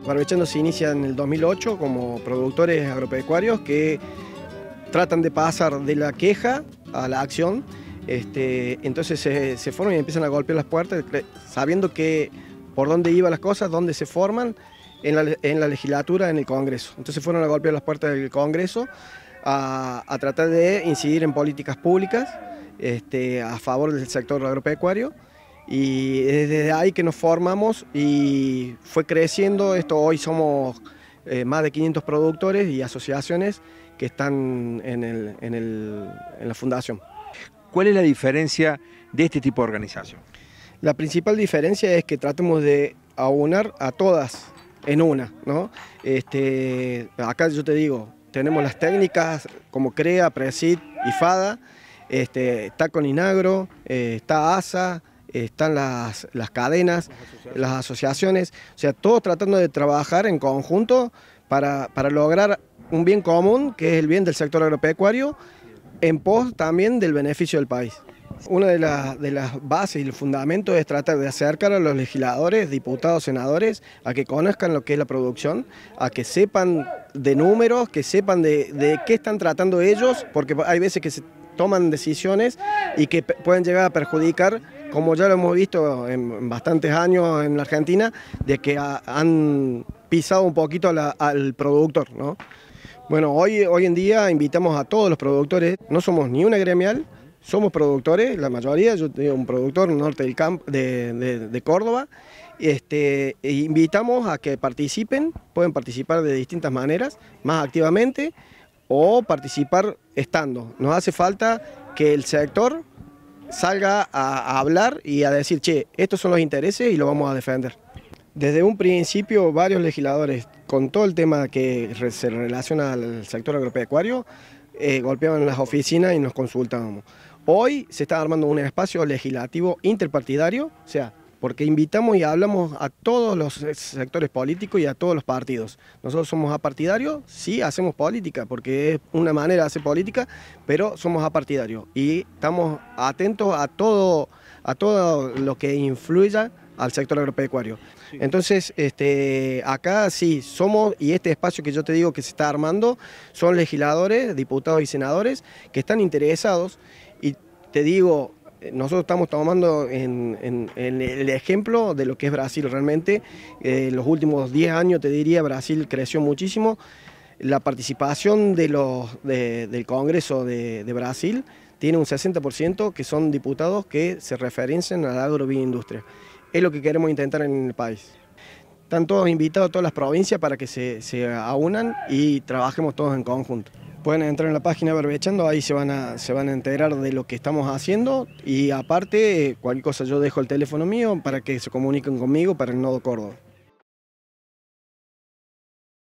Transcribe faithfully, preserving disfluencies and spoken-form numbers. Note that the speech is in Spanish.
Barbechando se inicia en el dos mil ocho como productores agropecuarios que tratan de pasar de la queja a la acción. Este, entonces se, se forman y empiezan a golpear las puertas sabiendo que por dónde iban las cosas, dónde se forman en la, en la legislatura, en el Congreso. Entonces fueron a golpear las puertas del Congreso a, a tratar de incidir en políticas públicas este, a favor del sector agropecuario. Y desde ahí que nos formamos y fue creciendo esto. Hoy somos eh, más de quinientos productores y asociaciones que están en, el, en, el, en la fundación. ¿Cuál es la diferencia de este tipo de organización? La principal diferencia es que tratemos de aunar a todas en una, ¿no? Este, acá yo te digo, tenemos las técnicas como CREA, PRESID y FADA, este, está Coninagro, eh, está ASA, están las, las cadenas, las asociaciones. las asociaciones, o sea, todos tratando de trabajar en conjunto para, para lograr un bien común, que es el bien del sector agropecuario, en pos también del beneficio del país. Una de, la, de las bases y el fundamento es tratar de acercar a los legisladores, diputados, senadores, a que conozcan lo que es la producción, a que sepan de números, que sepan de, de qué están tratando ellos, porque hay veces que se toman decisiones y que pueden llegar a perjudicar, como ya lo hemos visto en bastantes años en la Argentina, de que ha, han pisado un poquito a la, al productor, ¿no? Bueno, hoy, hoy en día invitamos a todos los productores, no somos ni una gremial, somos productores, la mayoría, yo tengo un productor norte del campo de, de, de Córdoba, este, e invitamos a que participen, pueden participar de distintas maneras, más activamente, o participar estando. Nos hace falta que el sector salga a, a hablar y a decir, che, estos son los intereses y los vamos a defender. Desde un principio varios legisladores, con todo el tema que se relaciona al sector agropecuario, eh, golpeaban las oficinas y nos consultábamos. Hoy se está armando un espacio legislativo interpartidario, o sea, porque invitamos y hablamos a todos los sectores políticos y a todos los partidos. Nosotros somos apartidarios, sí hacemos política, porque es una manera de hacer política, pero somos apartidarios y estamos atentos a todo, a todo lo que influya al sector agropecuario. Entonces, este, acá sí somos, y este espacio que yo te digo que se está armando, son legisladores, diputados y senadores que están interesados, y te digo, nosotros estamos tomando en, en, en el ejemplo de lo que es Brasil realmente. En eh, los últimos diez años, te diría, Brasil creció muchísimo. La participación de los, de, del Congreso de, de Brasil tiene un sesenta por ciento que son diputados que se referencian a la agroindustria. Es lo que queremos intentar en el país. Están todos invitados a todas las provincias para que se, se aunan y trabajemos todos en conjunto. Pueden entrar en la página Barbechando, ahí se van, a, se van a enterar de lo que estamos haciendo, y aparte, cualquier cosa yo dejo el teléfono mío para que se comuniquen conmigo para el Nodo Córdoba.